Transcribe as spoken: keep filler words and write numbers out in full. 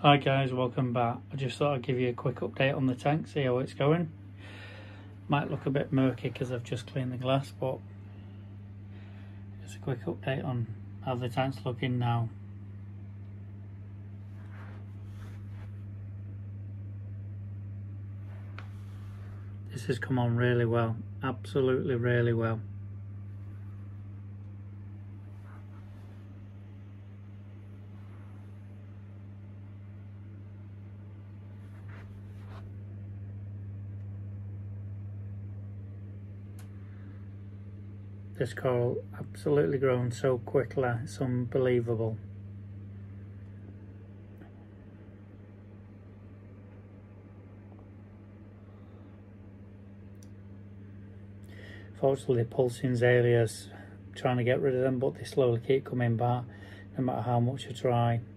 Hi guys, welcome back. I just thought I'd give you a quick update on the tank, see how it's going. Might look a bit murky because I've just cleaned the glass, but just a quick update on how the tank's looking now. This has come on really well, absolutely really well. This coral absolutely grown so quickly, it's unbelievable. Fortunately, pulsing azaleas, trying to get rid of them, but they slowly keep coming back no matter how much I try.